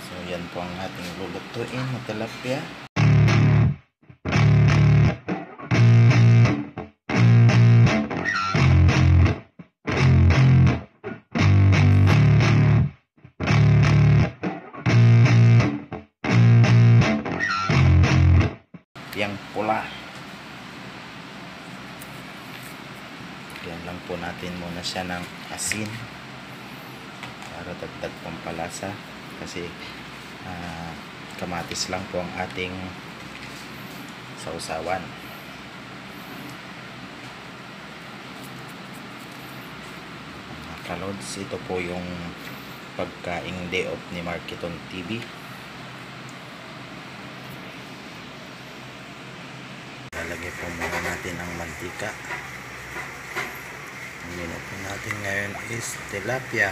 So yan po ang ating lulutuin na tilapia. Yang pula. Yan lang po natin muna siya ng asin para dagdag pampalasa kasi kamatis lang po ang ating sausawan. Mga kalods, ito po yung pagkaing day off ni Marketon TV. Lalagay po muna natin ang mantika. Ang menu po natin ngayon is tilapia.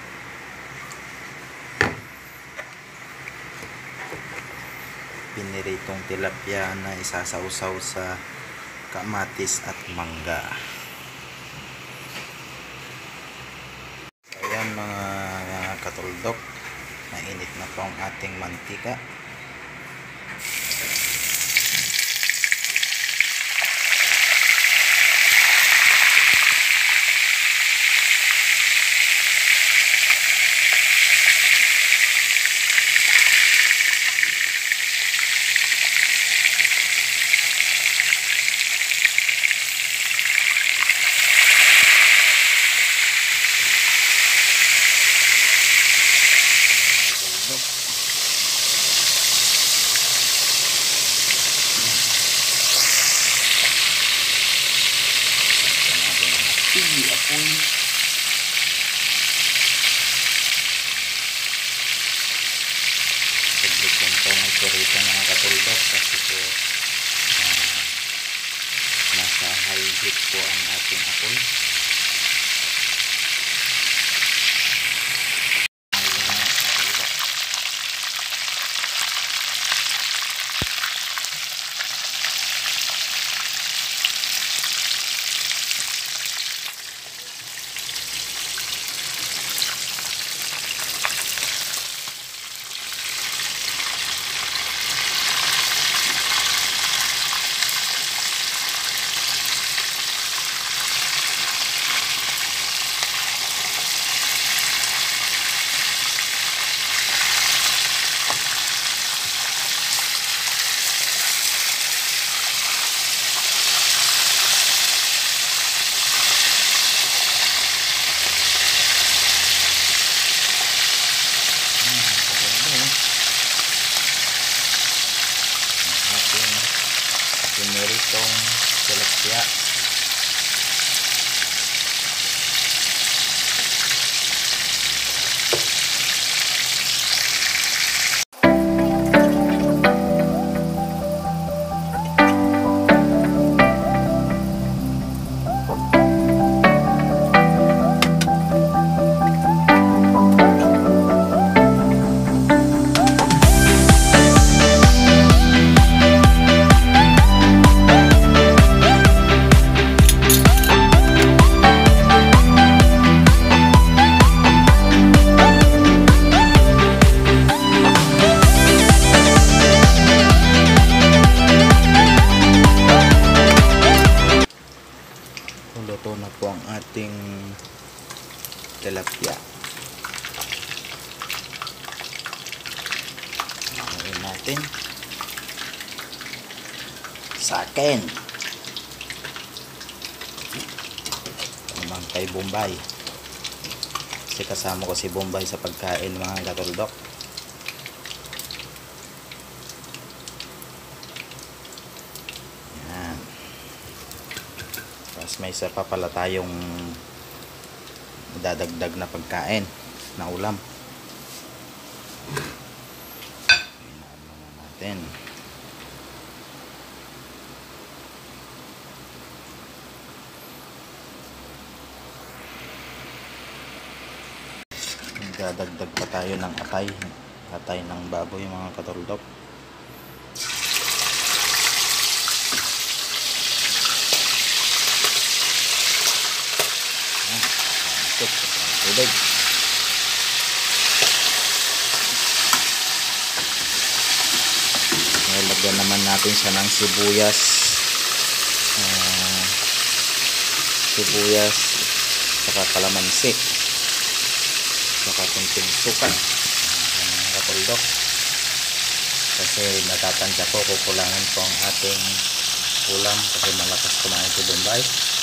Piniritong tilapia na isasausaw sa kamatis at mangga. Ayan mga katuldok, mainit na po ang ating mantika. Apoy. Saglit lang po ang ikurita mga katuldok kasi po nasa high heat po ang ating apoy. Piniritong tilapia. Luto na po ang ating tilapia. Ngayon natin sa akin naman kay Bombay kasi kasama ko si Bombay sa pagkain mga katuldok. May isa pa pala tayong dadagdag na pagkain na ulam. Natin dadagdag pa tayo ng atay ng baboy mga katuldok. Tubig. Lagyan naman natin siya ng sibuyas. Sibuyas, saka kalamansi, saka kunting suka, mga katuldok. Kasi natatansya ko, kukulangan po ang ating ulam kasi malakas kumain si Bombay.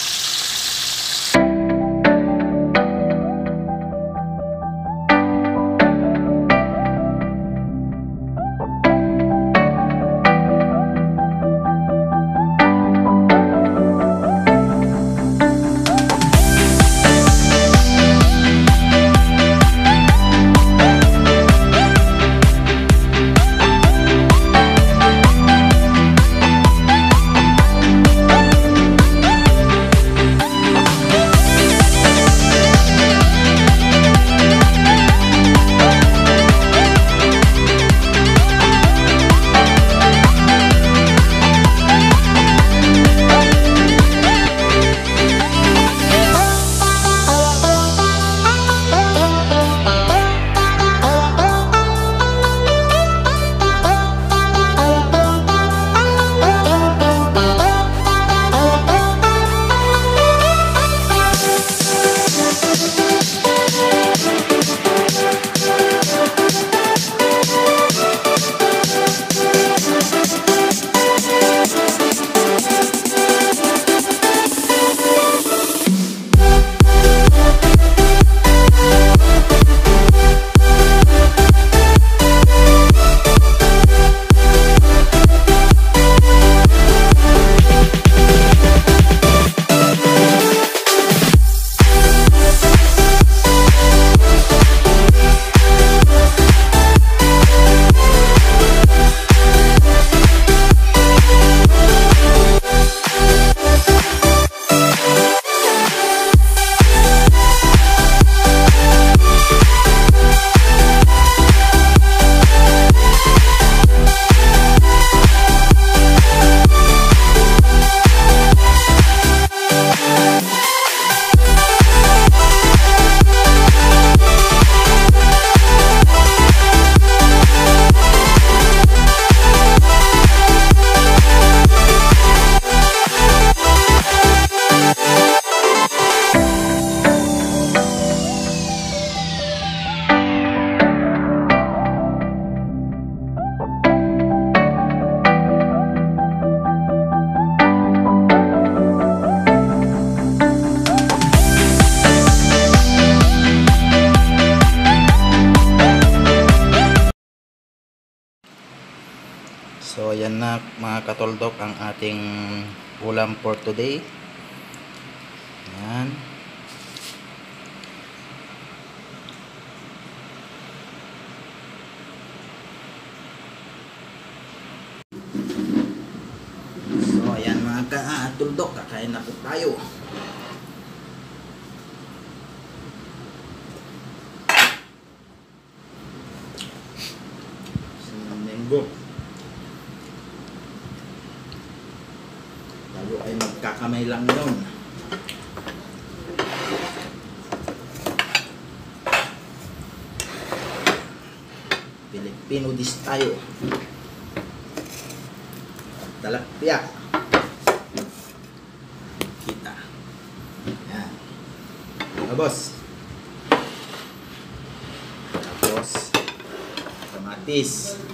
So ayan na mga katoldok ang ating ulam for today. Ayan. So ayan mga katoldok, kakain na po tayo. Sinamenggo. Tayo ay magkakamay lang yun. Filipino dish tayo. Tilapya. Kita. Yan. Mga boss. Tapos kamatis.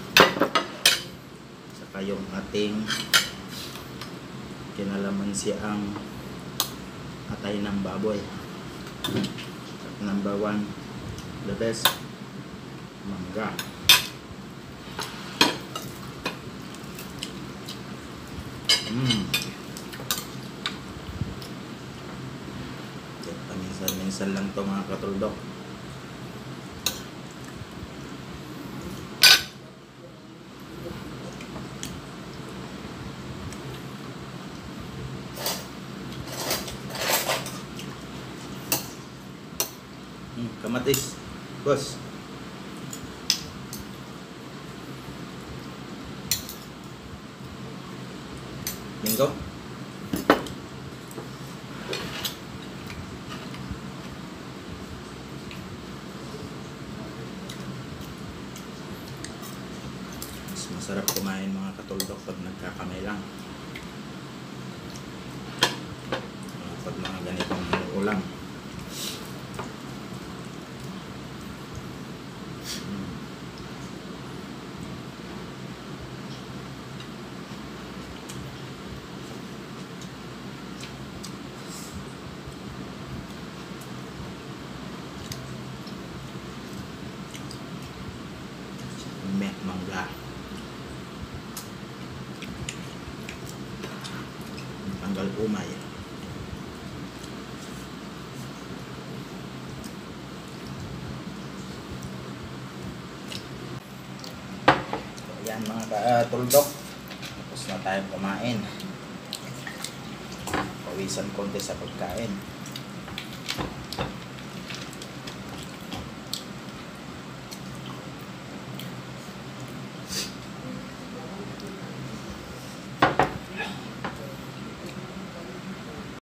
Saka yung ating kinalamansi ang atay ng baboy. Number 1, the best, mangga. Paminsan-minsan lang to mga katuldok. Kamatis, boss. Linggo. Mas masarap kumain mga katuldok pag nagkakamay lang. Pag mga ganitong ulam. Mangga, tanggal umay. Ayan mga katuldok, tapos na tayong kumain. Pawisan konti sa pagkain.